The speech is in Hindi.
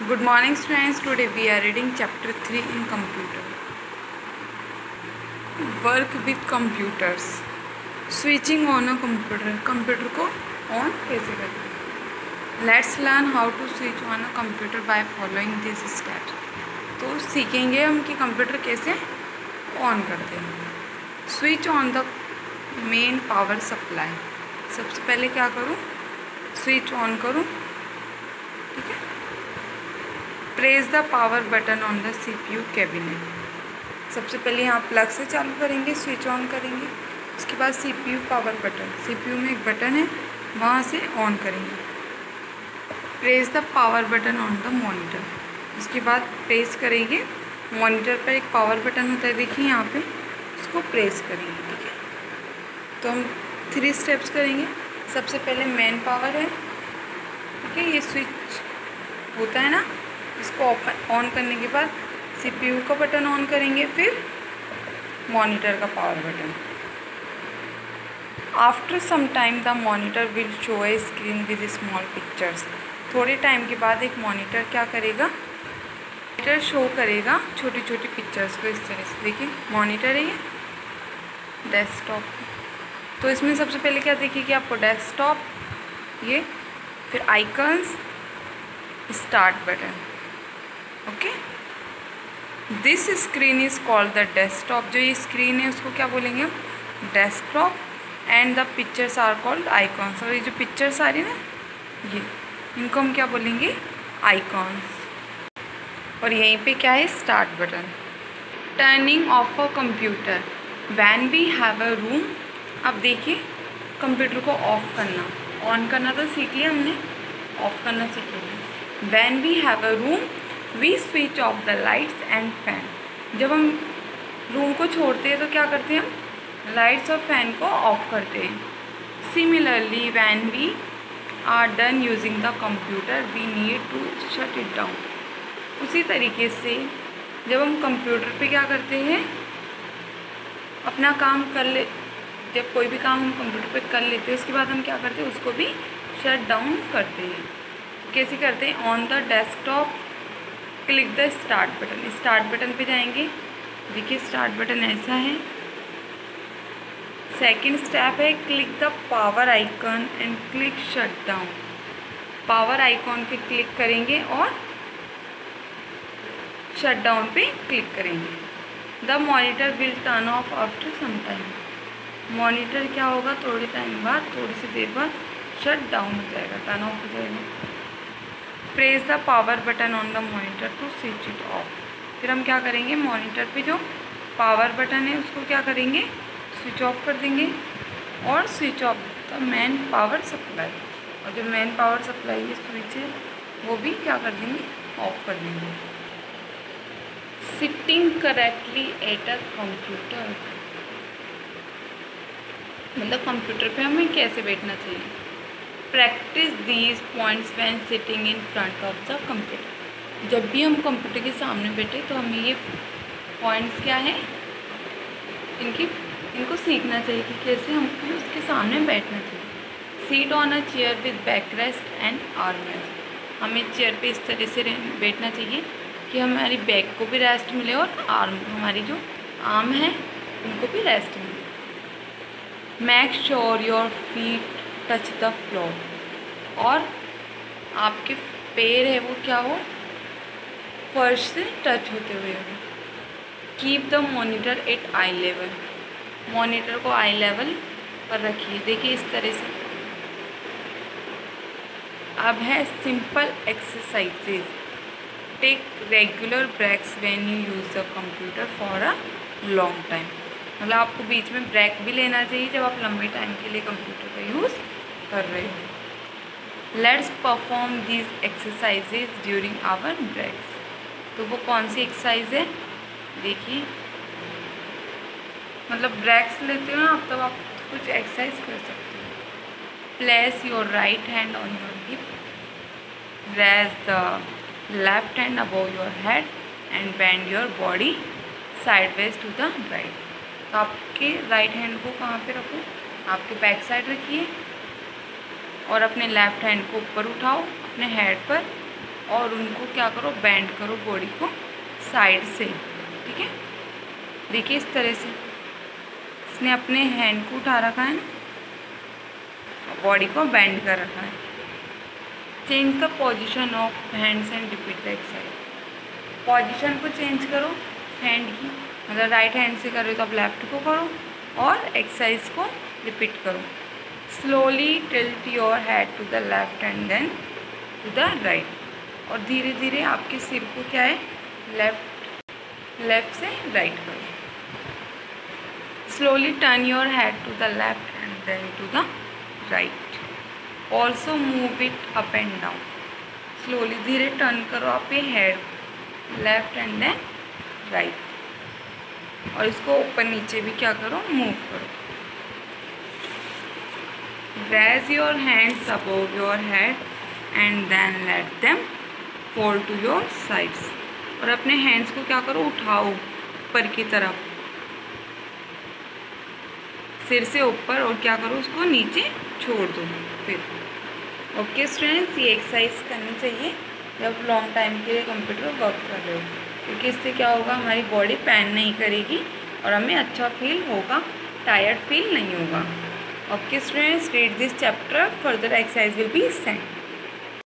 Good morning students. Today we are reading chapter 3 in computer. Work with computers. Switching on a computer. Computer को ऑन कैसे करते हैं? Let's learn how to switch on a computer by following these steps. तो सीखेंगे हम कि कंप्यूटर कैसे ऑन करते हैं. Switch on the main power supply. सबसे पहले क्या करूँ? स्विच ऑन करूँ. ठीक है. Press the power button on the CPU cabinet. सबसे पहले यहाँ प्लग से चालू करेंगे, स्विच ऑन करेंगे. उसके बाद CPU पावर बटन, CPU में एक बटन है, वहाँ से ऑन करेंगे. Press the power button on the monitor. उसके बाद प्रेस करेंगे. मॉनिटर पर एक पावर बटन होता है, देखिए यहाँ पे, उसको प्रेस करेंगे. ठीक है. तो हम 3 स्टेप्स करेंगे. सबसे पहले मेन पावर है. ठीक है. ये स्विच होता है ना, इसको ऑन करने के बाद CPU का बटन ऑन करेंगे, फिर मॉनिटर का power button. After some time the monitor will show a screen with small pictures. थोड़े टाइम के बाद एक मॉनिटर क्या करेगा, मॉनिटर शो करेगा छोटी छोटी पिक्चर्स को. इस तरह से देखिए, मॉनिटर है ये डेस्कटॉप. तो इसमें सबसे पहले क्या देखिए आपको, डेस्कटॉप, ये, फिर icons, start button. Okay. This screen is called the desktop. जो ये स्क्रीन है उसको क्या बोलेंगे हम, desktop. And the pictures are called icons. और ये जो पिक्चर्स आ रही है ना, ये, इनको हम क्या बोलेंगे, आइकॉन्स. और यहीं पे क्या है, start button. Turning off a computer. When we have a room. अब देखिए, कंप्यूटर को ऑफ करना, ऑन करना तो सीख लिया हमने, ऑफ करना सीख लिया. When we have a room we switch off the lights and fan. जब हम रूम को छोड़ते हैं तो क्या करते हैं हम, लाइट्स और फैन को ऑफ करते हैं. Similarly when we are done using the computer we need to shut it down. उसी तरीके से जब हम कंप्यूटर पे क्या करते हैं, अपना काम कर ले, जब कोई भी काम हम कंप्यूटर पे कर लेते हैं, उसके बाद हम क्या करते हैं, उसको भी शट डाउन करते हैं. कैसे करते हैं, on the desktop click the start button. Start button पे जाएंगे. देखिए, स्टार्ट बटन ऐसा है. सेकंड स्टेप है, click the power icon and click shut down. Power icon पे क्लिक करेंगे और शट डाउन पे क्लिक करेंगे. The monitor will turn off after some time. Monitor क्या होगा, थोड़े टाइम बाद, थोड़ी सी देर बाद शट डाउन हो जाएगा, टर्न ऑफ हो जाएगा. Press the power button on the monitor to switch it off. फिर हम क्या करेंगे, मॉनिटर पे जो पावर बटन है उसको क्या करेंगे, स्विच ऑफ कर देंगे और switch off the main power supply. और जो मेन पावर सप्लाई है, स्विच है, वो भी क्या कर देंगे, ऑफ कर देंगे. Sitting correctly at a computer. मतलब कंप्यूटर पे हमें कैसे बैठना चाहिए. Practice these points when sitting in front of the computer. जब भी हम कंप्यूटर के सामने बैठे तो हमें ये पॉइंट्स क्या है, इनको सीखना चाहिए कि कैसे हमको उसके सामने बैठना चाहिए. Sit on a chair with backrest and arm rest. हमें चेयर पे इस तरह से बैठना चाहिए कि हमारी बैक को भी रेस्ट मिले और हमारी जो आर्म है उनको भी रेस्ट मिले. Make sure your feet touch the floor. और आपके पैर है वो क्या हो, फर्श से टच होते हुए हो. Keep the monitor at eye level. Monitor को आई लेवल पर रखिए. देखिए, इस तरह से. अब है simple exercises. Take regular breaks when you use the computer for a long time. मतलब आपको बीच में ब्रेक भी लेना चाहिए जब आप लंबे टाइम के लिए कंप्यूटर का यूज़ कर रहे हो. Let's perform these exercises during our breaks. तो वो कौन सी एक्सरसाइज है, देखिए. मतलब ब्रेक्स लेते हो ना आप, तब आप कुछ एक्सरसाइज कर सकते हो. Place your right hand on your hip. Raise the left hand above your head and bend your body sideways to the right. तो आपके राइट हैंड को कहाँ पे रखो, आपके बैक साइड रखिए और अपने लेफ़्ट हैंड को ऊपर उठाओ अपने हेड पर और उनको क्या करो, बेंड करो बॉडी को साइड से, ठीक है। देखिए इस तरह से इसने अपने हैंड को उठा रखा है ना, बॉडी को बेंड कर रखा है। Change the position of hands and repeat the exercise. Position को चेंज करो हैंड की, मतलब राइट हैंड से कर रहे हो तो आप लेफ्ट को करो और एक्सरसाइज को रिपीट करो। Slowly tilt your head to the left and then to the right. और धीरे धीरे आपके सिर को क्या है, लेफ्ट से राइट करो। Slowly turn your head to the left and then to the right. Also move it up and down. Slowly धीरे टर्न करो आप ये head, left and then right, और इसको ऊपर नीचे भी क्या करो, मूव करो। Raise your hands above your head and then let them fall to your sides. और अपने हैंड्स को क्या करो, उठाओ ऊपर की तरफ, सिर से ऊपर, और क्या करो उसको नीचे छोड़ दो फिर। ओके स्टूडेंट्स, ये एक्सरसाइज करनी चाहिए जब लॉन्ग टाइम के लिए कंप्यूटर वर्क कर रहे हो, क्योंकि इससे क्या होगा, हमारी बॉडी पेन नहीं करेगी और हमें अच्छा फील होगा, टायर्ड फील नहीं होगा। Okay students, read this chapter, further exercise will be Saint.